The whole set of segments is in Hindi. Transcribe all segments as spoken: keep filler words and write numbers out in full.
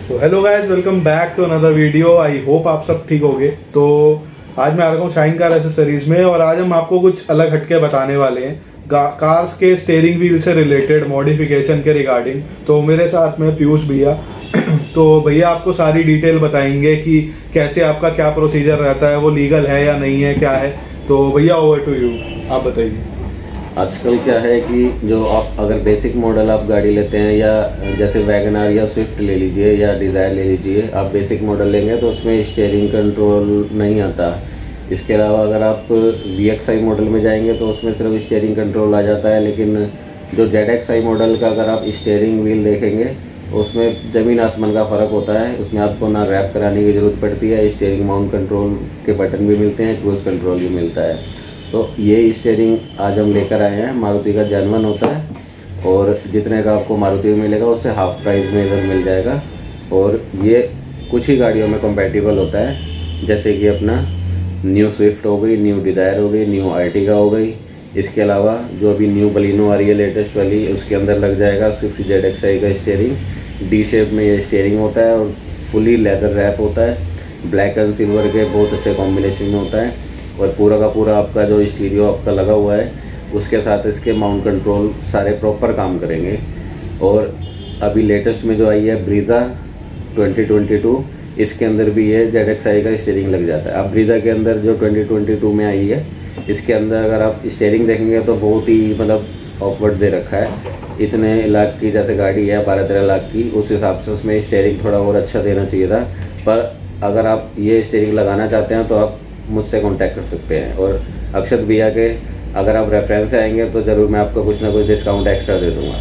तो hello guys, welcome back to another video. I hope आप सब ठीक होगे। तो आज मैं आ रहा हूँ शाइन कार एसेसरीज में और आज हम आपको कुछ अलग हटके बताने वाले हैं कार्स के स्टीयरिंग व्हील से रिलेटेड मॉडिफिकेशन के रिगार्डिंग। तो मेरे साथ में पीयूष भैया तो भैया आपको सारी डिटेल बताएंगे कि कैसे आपका क्या प्रोसीजर रहता है, वो लीगल है या नहीं है, क्या है। तो भैया ओवर टू यू, आप बताइए। आजकल क्या है कि जो आप अगर बेसिक मॉडल आप गाड़ी लेते हैं या जैसे वैगनआर या स्विफ्ट ले लीजिए या डिज़ायर ले लीजिए, आप बेसिक मॉडल लेंगे तो उसमें स्टीयरिंग कंट्रोल नहीं आता। इसके अलावा अगर आप वी एक्स आई मॉडल में जाएंगे तो उसमें सिर्फ स्टीयरिंग कंट्रोल आ जाता है। लेकिन जो जेड एक्स आई मॉडल का अगर आप स्टीयरिंग व्हील देखेंगे उसमें ज़मीन आसमान का फ़र्क होता है। उसमें आपको ना रैप कराने की ज़रूरत पड़ती है, स्टीयरिंग माउंट कंट्रोल के बटन भी मिलते हैं, क्रूज़ कंट्रोल भी मिलता है। तो ये स्टीयरिंग आज हम लेकर आए हैं। मारुति का जेन्युइन होता है और जितने का आपको मारुति में मिलेगा उससे हाफ प्राइस में इधर मिल जाएगा। और ये कुछ ही गाड़ियों में कंपैटिबल होता है, जैसे कि अपना न्यू स्विफ्ट हो गई, न्यू डिज़ायर हो गई, न्यू आर्टिगा हो गई। इसके अलावा जो अभी न्यू बलिनो आ रही है लेटेस्ट वाली, उसके अंदर लग जाएगा स्विफ्ट जेड एक्स आई का स्टीयरिंग। डी शेप में ये स्टीयरिंग होता है और फुली लेदर रैप होता है। ब्लैक एंड सिल्वर के बहुत अच्छे कॉम्बिनेशन में होता है और पूरा का पूरा आपका जो स्टीरियो आपका लगा हुआ है उसके साथ इसके माउंट कंट्रोल सारे प्रॉपर काम करेंगे। और अभी लेटेस्ट में जो आई है ब्रीज़ा ट्वेंटी ट्वेंटी टू, इसके अंदर भी ये जेड एक्स आई का स्टीयरिंग लग जाता है। अब ब्रीज़ा के अंदर जो ट्वेंटी ट्वेंटी टू में आई है, इसके अंदर अगर आप स्टीयरिंग देखेंगे तो बहुत ही मतलब ऑफवर्ड दे रखा है। इतने लाख की जैसे गाड़ी है, बारह तेरह लाख की, उस हिसाब से उसमें स्टीयरिंग थोड़ा और अच्छा देना चाहिए था। पर अगर आप ये स्टीयरिंग लगाना चाहते हैं तो आप मुझसे कांटेक्ट कर सकते हैं। और अक्षत भैया के अगर आप रेफरेंस से आएंगे तो ज़रूर मैं आपको कुछ ना कुछ डिस्काउंट एक्स्ट्रा दे दूंगा।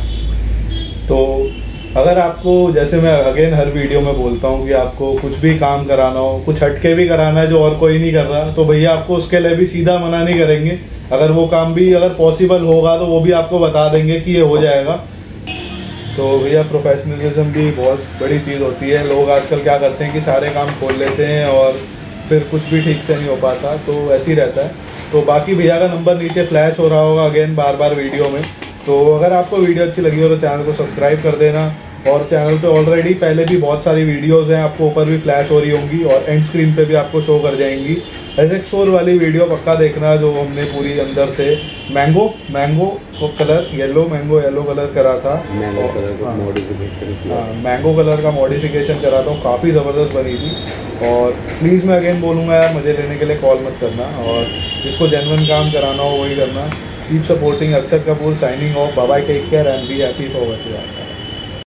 तो अगर आपको, जैसे मैं अगेन हर वीडियो में बोलता हूँ कि आपको कुछ भी काम कराना हो, कुछ हटके भी कराना है जो और कोई नहीं कर रहा, तो भैया आपको उसके लिए भी सीधा मना नहीं करेंगे। अगर वो काम भी अगर पॉसिबल होगा तो वो भी आपको बता देंगे कि ये हो जाएगा। तो भैया प्रोफेशनलिज्म भी बहुत बड़ी चीज़ होती है। लोग आजकल क्या करते हैं कि सारे काम खोल लेते हैं और फिर कुछ भी ठीक से नहीं हो पाता, तो ऐसे ही रहता है। तो बाकी भैया का नंबर नीचे फ्लैश हो रहा होगा अगेन बार बार वीडियो में। तो अगर आपको वीडियो अच्छी लगी हो तो चैनल को सब्सक्राइब कर देना। और चैनल पे ऑलरेडी पहले भी बहुत सारी वीडियोस हैं, आपको ऊपर भी फ्लैश हो रही होंगी और एंड स्क्रीन पे भी आपको शो कर जाएंगी। एस एक्स फोर वाली वीडियो पक्का देखना, जो हमने पूरी अंदर से मैंगो मैंगो को colour yellow mango yellow colour करा था, मैंगो कलर का मॉडिफिकेशन किया। हाँ, मैंगो कलर का मॉडिफिकेशन करा था, काफ़ी ज़बरदस्त बनी थी। और प्लीज़ मैं अगेन बोलूँगा यार, मज़े लेने के लिए कॉल मत करना और जिसको जेन्युइन काम कराना हो वही करना। Keep supporting. Akshat Kapoor signing off. Bye bye, take care and be happy for what you are.